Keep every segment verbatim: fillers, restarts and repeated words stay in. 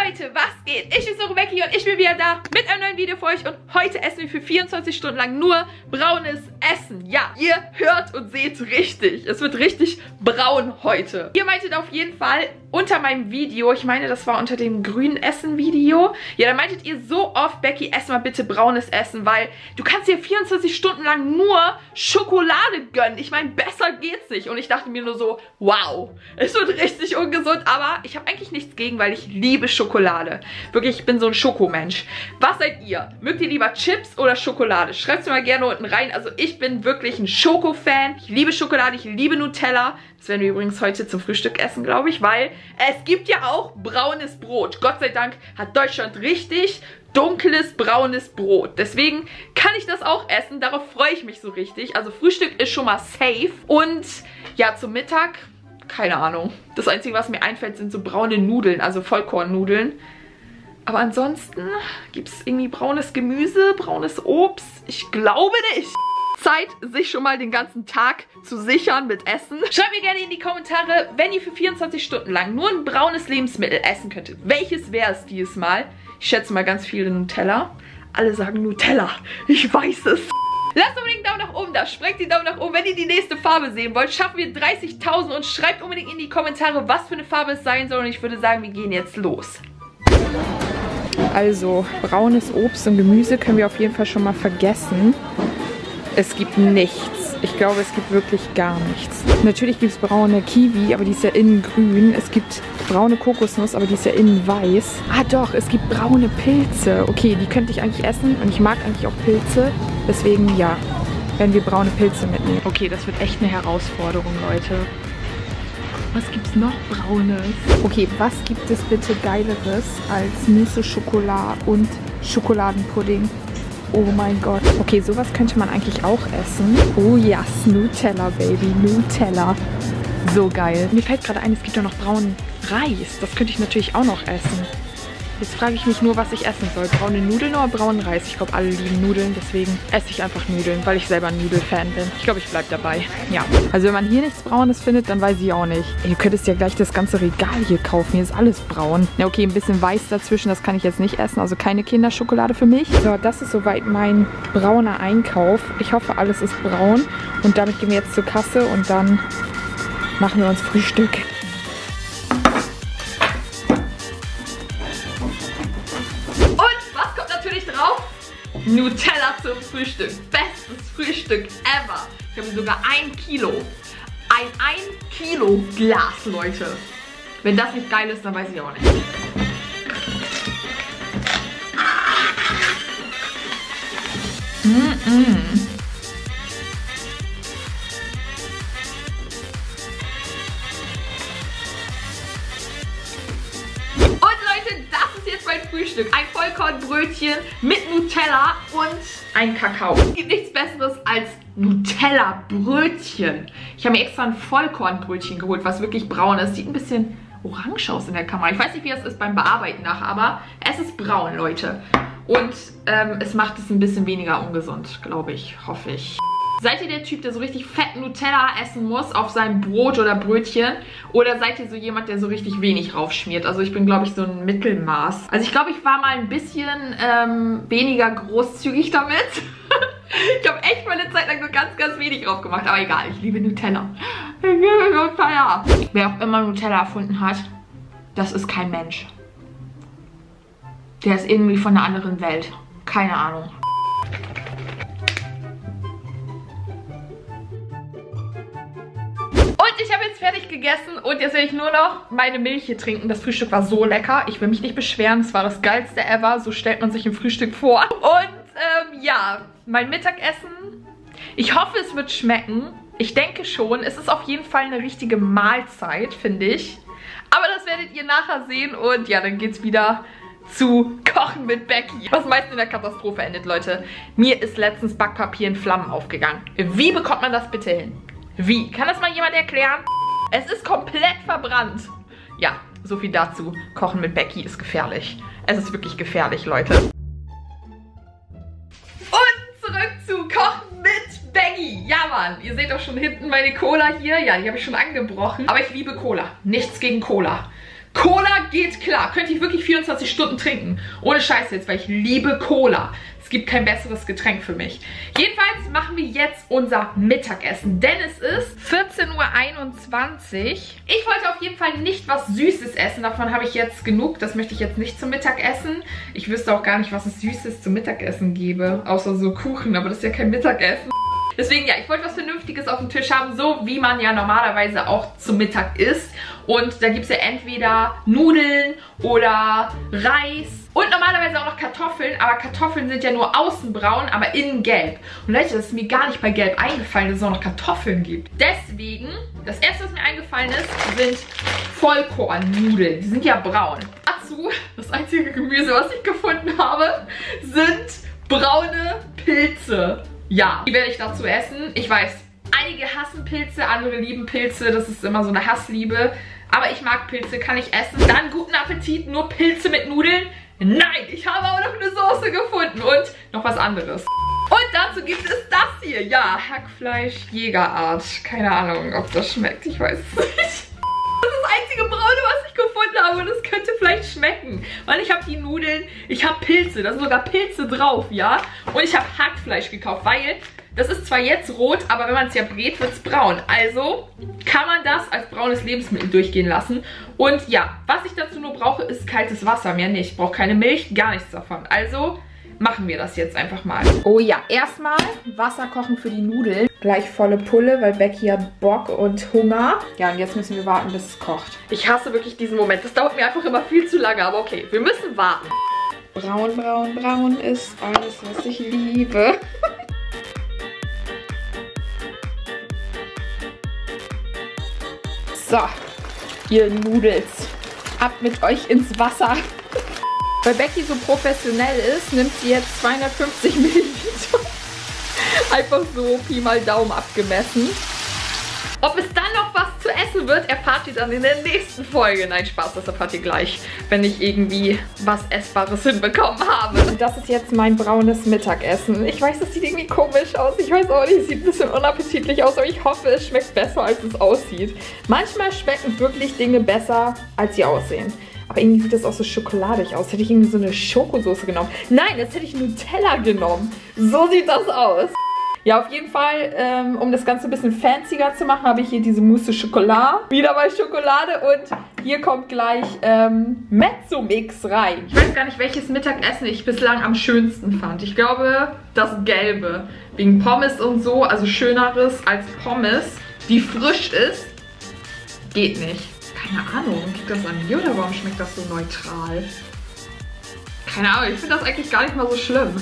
Leute, was geht? Ich bin so Becky und ich bin wieder da mit einem neuen Video für euch und heute essen wir für vierundzwanzig Stunden lang nur braunes Essen. Ja, ihr hört und seht richtig. Es wird richtig braun heute. Ihr meintet auf jeden Fall unter meinem Video, ich meine, das war unter dem grünen Essen-Video. Ja, da meintet ihr so oft, Becky, ess mal bitte braunes Essen, weil du kannst dir vierundzwanzig Stunden lang nur Schokolade gönnen. Ich meine, besser geht's nicht. Und ich dachte mir nur so, wow, es wird richtig ungesund, aber ich habe eigentlich nichts gegen, weil ich liebe Schokolade. Wirklich, ich bin so ein Schokomensch. Was seid ihr? Mögt ihr lieber Chips oder Schokolade? Schreibt es mir mal gerne unten rein. Also ich bin wirklich ein Schoko-Fan. Ich liebe Schokolade, ich liebe Nutella. Das werden wir übrigens heute zum Frühstück essen, glaube ich, weil es gibt ja auch braunes Brot. Gott sei Dank hat Deutschland richtig dunkles, braunes Brot. Deswegen kann ich das auch essen. Darauf freue ich mich so richtig. Also Frühstück ist schon mal safe. Und ja, zum Mittag, keine Ahnung. Das Einzige, was mir einfällt, sind so braune Nudeln, also Vollkornnudeln. Aber ansonsten gibt es irgendwie braunes Gemüse, braunes Obst. Ich glaube nicht. Zeit, sich schon mal den ganzen Tag zu sichern mit Essen. Schreibt mir gerne in die Kommentare, wenn ihr für vierundzwanzig Stunden lang nur ein braunes Lebensmittel essen könntet. Welches wäre es dieses Mal? Ich schätze mal ganz viele Nutella. Alle sagen Nutella. Ich weiß es. Lasst unbedingt einen Daumen nach oben da. Sprengt den Daumen nach oben, wenn ihr die nächste Farbe sehen wollt. Schaffen wir dreißigtausend und schreibt unbedingt in die Kommentare, was für eine Farbe es sein soll. Und ich würde sagen, wir gehen jetzt los. Also, braunes Obst und Gemüse können wir auf jeden Fall schon mal vergessen. Es gibt nichts. Ich glaube, es gibt wirklich gar nichts. Natürlich gibt es braune Kiwi, aber die ist ja innen grün. Es gibt braune Kokosnuss, aber die ist ja innen weiß. Ah doch, es gibt braune Pilze. Okay, die könnte ich eigentlich essen und ich mag eigentlich auch Pilze. Deswegen, ja, werden wir braune Pilze mitnehmen. Okay, das wird echt eine Herausforderung, Leute. Was gibt's noch Braunes? Okay, was gibt es bitte Geileres als Mousse Schokolade und Schokoladenpudding? Oh mein Gott. Okay, sowas könnte man eigentlich auch essen. Oh yes, Nutella, Baby, Nutella. So geil. Mir fällt gerade ein, es gibt ja noch braunen Reis. Das könnte ich natürlich auch noch essen. Jetzt frage ich mich nur, was ich essen soll. Braune Nudeln oder braunen Reis? Ich glaube, alle lieben Nudeln, deswegen esse ich einfach Nudeln, weil ich selber ein Nudelfan bin. Ich glaube, ich bleibe dabei. Ja. Also wenn man hier nichts Braunes findet, dann weiß ich auch nicht. Ihr könntest ja gleich das ganze Regal hier kaufen. Hier ist alles braun. Ja, okay, ein bisschen weiß dazwischen, das kann ich jetzt nicht essen. Also keine Kinderschokolade für mich. So, das ist soweit mein brauner Einkauf. Ich hoffe, alles ist braun. Und damit gehen wir jetzt zur Kasse und dann machen wir uns Frühstück. Nutella zum Frühstück. Bestes Frühstück ever. Ich habe sogar ein Kilo. Ein ein Kilo Glas, Leute. Wenn das nicht geil ist, dann weiß ich auch nicht. Mm-mm. Mein Frühstück. Ein Vollkornbrötchen mit Nutella und ein Kakao. Es gibt nichts Besseres als Nutella-Brötchen. Ich habe mir extra ein Vollkornbrötchen geholt, was wirklich braun ist. Sieht ein bisschen orange aus in der Kamera. Ich weiß nicht, wie das ist beim Bearbeiten nachher, aber es ist braun, Leute. Und ähm, es macht es ein bisschen weniger ungesund, glaube ich, hoffe ich. Seid ihr der Typ, der so richtig fett Nutella essen muss auf seinem Brot oder Brötchen? Oder seid ihr so jemand, der so richtig wenig raufschmiert? Also ich bin, glaube ich, so ein Mittelmaß. Also ich glaube, ich war mal ein bisschen ähm, weniger großzügig damit. Ich habe echt mal eine Zeit lang nur ganz, ganz wenig drauf gemacht. Aber egal, ich liebe Nutella. Ich liebe Nutella. Wer auch immer Nutella erfunden hat, das ist kein Mensch. Der ist irgendwie von einer anderen Welt. Keine Ahnung. Ich habe jetzt fertig gegessen und jetzt werde ich nur noch meine Milch hier trinken. Das Frühstück war so lecker. Ich will mich nicht beschweren. Es war das geilste ever. So stellt man sich ein Frühstück vor. Und ähm, ja, mein Mittagessen. Ich hoffe, es wird schmecken. Ich denke schon. Es ist auf jeden Fall eine richtige Mahlzeit, finde ich. Aber das werdet ihr nachher sehen. Und ja, dann geht es wieder zu Kochen mit Becky. Was meist in der Katastrophe endet, Leute. Mir ist letztens Backpapier in Flammen aufgegangen. Wie bekommt man das bitte hin? Wie? Kann das mal jemand erklären? Es ist komplett verbrannt. Ja, so viel dazu. Kochen mit Becky ist gefährlich. Es ist wirklich gefährlich, Leute. Und zurück zu Kochen mit Becky. Ja, Mann. Ihr seht doch schon hinten meine Cola hier. Ja, die habe ich schon angebrochen. Aber ich liebe Cola. Nichts gegen Cola. Cola geht klar. Könnte ich wirklich vierundzwanzig Stunden trinken. Ohne Scheiße jetzt, weil ich liebe Cola. Es gibt kein besseres Getränk für mich. Jedenfalls machen wir jetzt unser Mittagessen, denn es ist vierzehn Uhr einundzwanzig. Ich wollte auf jeden Fall nicht was Süßes essen. Davon habe ich jetzt genug. Das möchte ich jetzt nicht zum Mittagessen. Ich wüsste auch gar nicht, was es Süßes zum Mittagessen gäbe. Außer so Kuchen, aber das ist ja kein Mittagessen. Deswegen, ja, ich wollte was Vernünftiges auf dem Tisch haben, so wie man ja normalerweise auch zum Mittag isst. Und da gibt es ja entweder Nudeln oder Reis und normalerweise auch noch Kartoffeln. Aber Kartoffeln sind ja nur außen braun, aber innen gelb. Und Leute, das ist mir gar nicht bei gelb eingefallen, dass es auch noch Kartoffeln gibt. Deswegen, das erste, was mir eingefallen ist, sind Vollkornnudeln. Die sind ja braun. Dazu, das einzige Gemüse, was ich gefunden habe, sind braune Pilze. Ja, die werde ich dazu essen. Ich weiß, einige hassen Pilze, andere lieben Pilze. Das ist immer so eine Hassliebe. Aber ich mag Pilze, kann ich essen. Dann guten Appetit, nur Pilze mit Nudeln. Nein, ich habe auch noch eine Soße gefunden und noch was anderes. Und dazu gibt es das hier. Ja, Hackfleisch Jägerart. Keine Ahnung, ob das schmeckt. Ich weiß es nicht. Das ist das einzige Braune, was ich gefunden habe. Und es könnte vielleicht schmecken. Weil ich habe die Nudeln, ich habe Pilze. Da sind sogar Pilze drauf, ja. Und ich habe Hackfleisch gekauft, weil das ist zwar jetzt rot, aber wenn man es ja brät, wird es braun. Also kann man das als braunes Lebensmittel durchgehen lassen. Und ja, was ich dazu nur brauche, ist kaltes Wasser. Mehr nicht. Ich brauche keine Milch, gar nichts davon. Also machen wir das jetzt einfach mal. Oh ja, erstmal Wasser kochen für die Nudeln. Gleich volle Pulle, weil Becky hat Bock und Hunger. Ja, und jetzt müssen wir warten, bis es kocht. Ich hasse wirklich diesen Moment. Das dauert mir einfach immer viel zu lange, aber okay, wir müssen warten. Braun, braun, braun ist alles, was ich liebe. So, ihr Nudels, ab mit euch ins Wasser. Weil Becky so professionell ist, nimmt sie jetzt zweihundertfünfzig Milliliter. Einfach so Pi mal Daumen abgemessen. Ob es dann noch was zu essen wird, erfahrt ihr dann in der nächsten Folge. Nein, Spaß, das erfahrt ihr gleich, wenn ich irgendwie was Essbares hinbekommen habe. Und das ist jetzt mein braunes Mittagessen. Ich weiß, das sieht irgendwie komisch aus. Ich weiß auch nicht, es sieht ein bisschen unappetitlich aus, aber ich hoffe, es schmeckt besser, als es aussieht. Manchmal schmecken wirklich Dinge besser, als sie aussehen. Aber irgendwie sieht das auch so schokoladig aus. Hätte ich irgendwie so eine Schokosoße genommen. Nein, jetzt hätte ich Nutella genommen. So sieht das aus. Ja, auf jeden Fall, ähm, um das Ganze ein bisschen fancier zu machen, habe ich hier diese Mousse Schokolade. Wieder bei Schokolade und hier kommt gleich ähm, Mezzo-Mix rein. Ich weiß gar nicht, welches Mittagessen ich bislang am schönsten fand. Ich glaube, das Gelbe. Wegen Pommes und so, also schöneres als Pommes, die frisch ist. Geht nicht. Keine Ahnung, liegt das an mir oder warum schmeckt das so neutral? Keine Ahnung, ich finde das eigentlich gar nicht mal so schlimm.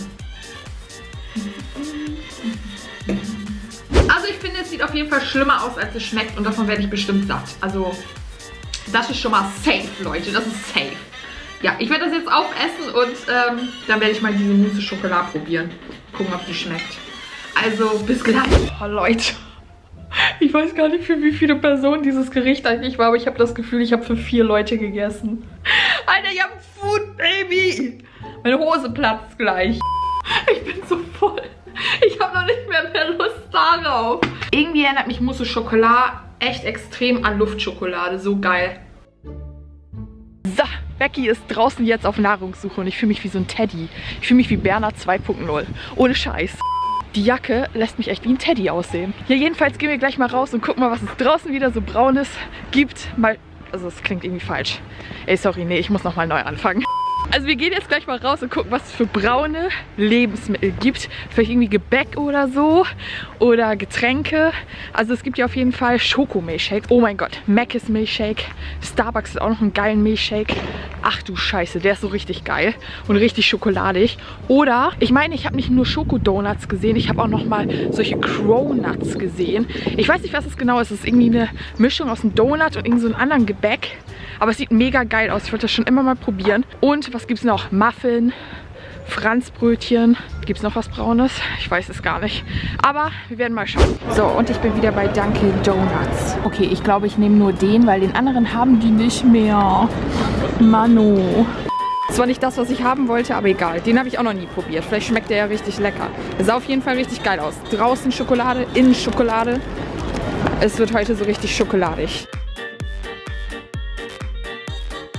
Also ich finde, es sieht auf jeden Fall schlimmer aus, als es schmeckt und davon werde ich bestimmt satt. Also das ist schon mal safe, Leute, das ist safe. Ja, ich werde das jetzt aufessen und ähm, dann werde ich mal diese Mousse Schokolade probieren. Gucken, ob die schmeckt. Also bis gleich. Oh, Leute. Ich weiß gar nicht, für wie viele Personen dieses Gericht eigentlich war, aber ich habe das Gefühl, ich habe für vier Leute gegessen. Alter, ich habe Food Baby. Meine Hose platzt gleich. Ich bin so voll. Ich habe noch nicht mehr, mehr Lust darauf. Irgendwie erinnert mich Mousse Schokolade echt extrem an Luftschokolade. So geil. So, Becky ist draußen jetzt auf Nahrungssuche und ich fühle mich wie so ein Teddy. Ich fühle mich wie Berner zwei punkt null. Ohne Scheiß. Die Jacke lässt mich echt wie ein Teddy aussehen. Ja, jedenfalls gehen wir gleich mal raus und gucken mal, was es draußen wieder so Braunes gibt. Mal, also es klingt irgendwie falsch. Ey, sorry, nee, ich muss nochmal neu anfangen. Also wir gehen jetzt gleich mal raus und gucken, was es für braune Lebensmittel gibt. Vielleicht irgendwie Gebäck oder so. Oder Getränke. Also es gibt ja auf jeden Fall Schokomilchshake. Oh mein Gott, Mc's Milchshake. Starbucks hat auch noch einen geilen Milchshake. Ach du Scheiße, der ist so richtig geil. Und richtig schokoladig. Oder, ich meine, ich habe nicht nur Schokodonuts gesehen. Ich habe auch noch mal solche Cronuts gesehen. Ich weiß nicht, was das genau ist. Es ist irgendwie eine Mischung aus einem Donut und irgend so einem anderen Gebäck. Aber es sieht mega geil aus. Ich wollte das schon immer mal probieren. Und was gibt es noch? Muffin, Franzbrötchen. Gibt es noch was Braunes? Ich weiß es gar nicht. Aber wir werden mal schauen. So, und ich bin wieder bei Dunkin' Donuts. Okay, ich glaube, ich nehme nur den, weil den anderen haben die nicht mehr. Mano. Das war nicht das, was ich haben wollte, aber egal. Den habe ich auch noch nie probiert. Vielleicht schmeckt der ja richtig lecker. Es sah auf jeden Fall richtig geil aus. Draußen Schokolade, innen Schokolade. Es wird heute so richtig schokoladig.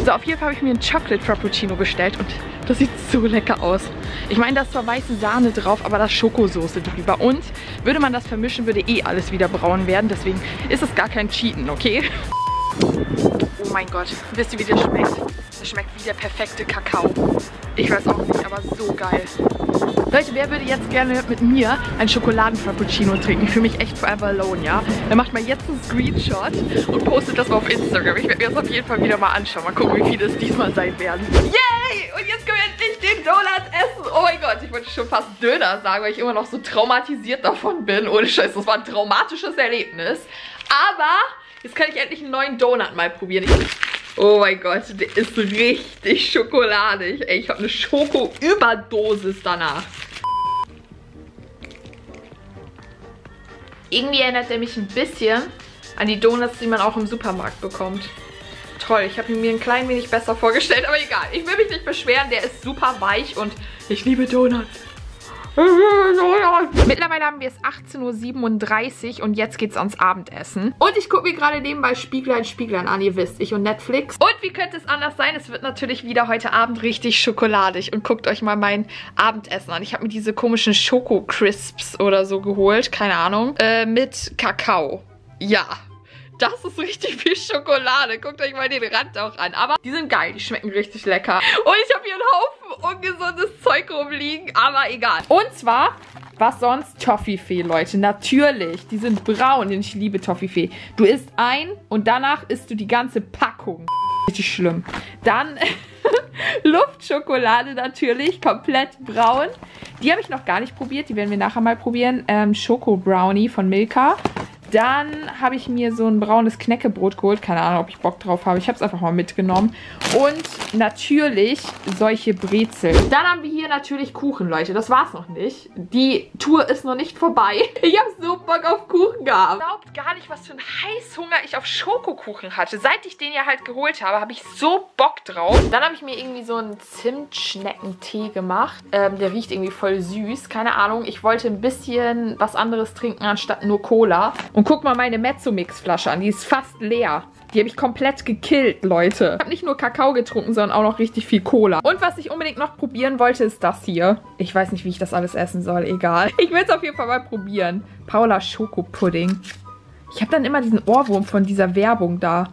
So, auf jeden Fall habe ich mir einen Chocolate Frappuccino bestellt und das sieht so lecker aus. Ich meine, da ist zwar weiße Sahne drauf, aber da ist Schokosoße drüber. Und würde man das vermischen, würde eh alles wieder braun werden. Deswegen ist es gar kein Cheaten, okay? Oh mein Gott, wisst ihr, wie das schmeckt? Das schmeckt wie der perfekte Kakao. Ich weiß auch nicht, aber so geil. Leute, wer würde jetzt gerne mit mir ein Schokoladen-Frappuccino trinken? Ich fühle mich echt forever alone, ja? Dann macht mal jetzt einen Screenshot und postet das mal auf Instagram. Ich werde mir das auf jeden Fall wieder mal anschauen. Mal gucken, wie viele es diesmal sein werden. Yay! Und jetzt können wir endlich den Donut essen. Oh mein Gott, ich wollte schon fast Döner sagen, weil ich immer noch so traumatisiert davon bin. Ohne Scheiß, das war ein traumatisches Erlebnis. Aber jetzt kann ich endlich einen neuen Donut mal probieren. Ich Oh mein Gott, der ist richtig schokoladig. Ey, ich habe eine Schoko-Überdosis danach. Irgendwie erinnert er mich ein bisschen an die Donuts, die man auch im Supermarkt bekommt. Toll, ich habe ihn mir ein klein wenig besser vorgestellt, aber egal. Ich will mich nicht beschweren, der ist super weich und ich liebe Donuts. Mittlerweile haben wir es achtzehn Uhr siebenunddreißig und jetzt geht's ans Abendessen. Und ich gucke mir gerade nebenbei Spieglein, Spieglein an, ihr wisst, ich und Netflix. Und wie könnte es anders sein? Es wird natürlich wieder heute Abend richtig schokoladig. Und guckt euch mal mein Abendessen an. Ich habe mir diese komischen Schoko-Crisps oder so geholt, keine Ahnung, äh, mit Kakao. Ja. Das ist richtig viel Schokolade. Guckt euch mal den Rand auch an. Aber die sind geil. Die schmecken richtig lecker. Und ich habe hier einen Haufen ungesundes Zeug rumliegen. Aber egal. Und zwar, was sonst? Toffifee, Leute. Natürlich. Die sind braun. Und ich liebe Toffifee. Du isst ein und danach isst du die ganze Packung. Richtig schlimm. Dann Luftschokolade natürlich. Komplett braun. Die habe ich noch gar nicht probiert. Die werden wir nachher mal probieren. Ähm, Schoko Brownie von Milka. Dann habe ich mir so ein braunes Knäckebrot geholt. Keine Ahnung, ob ich Bock drauf habe. Ich habe es einfach mal mitgenommen. Und natürlich solche Brezel. Dann haben wir hier natürlich Kuchen, Leute. Das war's noch nicht. Die Tour ist noch nicht vorbei. Ich habe so Bock auf Kuchen gehabt. Glaubt gar nicht, was für einen Heißhunger ich auf Schokokuchen hatte. Seit ich den ja halt geholt habe, habe ich so Bock drauf. Dann habe ich mir irgendwie so einen Zimtschneckentee gemacht. Ähm, der riecht irgendwie voll süß. Keine Ahnung. Ich wollte ein bisschen was anderes trinken, anstatt nur Cola. Und guck mal meine Mezzomix-Flasche an. Die ist fast leer. Die habe ich komplett gekillt, Leute. Ich habe nicht nur Kakao getrunken, sondern auch noch richtig viel Cola. Und was ich unbedingt noch probieren wollte, ist das hier. Ich weiß nicht, wie ich das alles essen soll. Egal. Ich will es auf jeden Fall mal probieren. Paula Schokopudding. Ich habe dann immer diesen Ohrwurm von dieser Werbung da.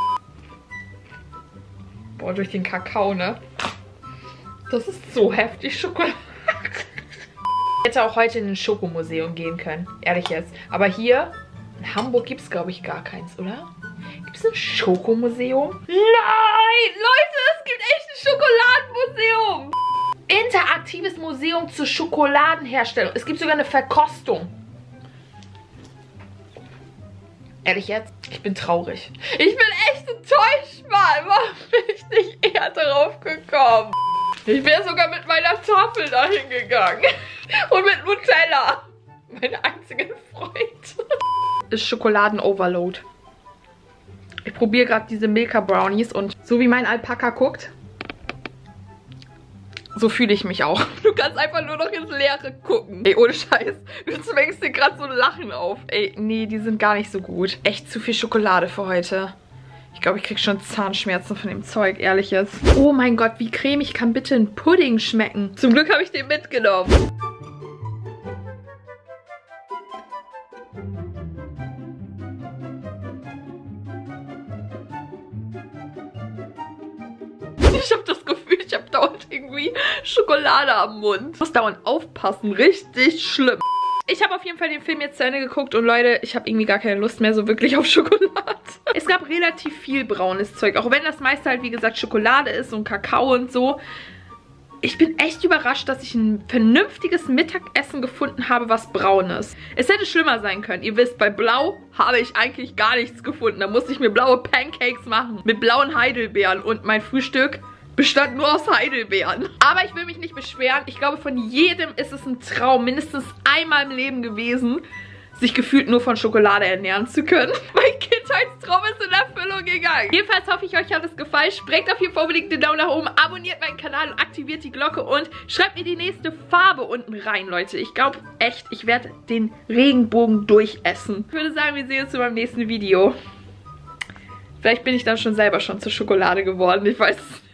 Boah, durch den Kakao, ne? Das ist so heftig Schokolade. Ich hätte auch heute in ein Schokomuseum gehen können. Ehrlich jetzt. Aber hier in Hamburg gibt es, glaube ich, gar keins, oder? Gibt es ein Schokomuseum? Nein! Leute, es gibt echt ein Schokoladenmuseum! Interaktives Museum zur Schokoladenherstellung. Es gibt sogar eine Verkostung. Ehrlich jetzt? Ich bin traurig. Ich bin echt enttäuscht, Mann. Warum bin ich nicht eher drauf gekommen? Ich wäre sogar mit meiner Tafel dahin gegangen. Und mit Nutella. Mein einziger Freund. Ist Schokoladen-Overload. Ich probiere gerade diese Milka Brownies und so wie mein Alpaka guckt, so fühle ich mich auch. Du kannst einfach nur noch ins Leere gucken. Ey, ohne Scheiß. Du zwängst dir gerade so ein Lachen auf. Ey, nee, die sind gar nicht so gut. Echt zu viel Schokolade für heute. Ich glaube, ich kriege schon Zahnschmerzen von dem Zeug, ehrlich jetzt. Oh mein Gott, wie cremig kann bitte ein Pudding schmecken? Zum Glück habe ich den mitgenommen. Ich habe das Gefühl, ich habe dauernd irgendwie Schokolade am Mund. Ich muss dauernd aufpassen. Richtig schlimm. Ich habe auf jeden Fall den Film jetzt zu Ende geguckt und Leute, ich habe irgendwie gar keine Lust mehr so wirklich auf Schokolade. Es gab relativ viel braunes Zeug, auch wenn das meiste halt wie gesagt Schokolade ist und Kakao und so. Ich bin echt überrascht, dass ich ein vernünftiges Mittagessen gefunden habe, was braun ist. Es hätte schlimmer sein können. Ihr wisst, bei Blau habe ich eigentlich gar nichts gefunden. Da musste ich mir blaue Pancakes machen mit blauen Heidelbeeren und mein Frühstück bestand nur aus Heidelbeeren. Aber ich will mich nicht beschweren. Ich glaube, von jedem ist es ein Traum, mindestens einmal im Leben gewesen, sich gefühlt nur von Schokolade ernähren zu können. Mein Kindheitstraum ist in Erfüllung gegangen. Jedenfalls hoffe ich, euch hat es gefallen. Sprecht auf jeden Fall unbedingt den Daumen nach oben, abonniert meinen Kanal und aktiviert die Glocke und schreibt mir die nächste Farbe unten rein, Leute. Ich glaube echt, ich werde den Regenbogen durchessen. Ich würde sagen, wir sehen uns in meinem nächsten Video. Vielleicht bin ich dann schon selber schon zur Schokolade geworden. Ich weiß es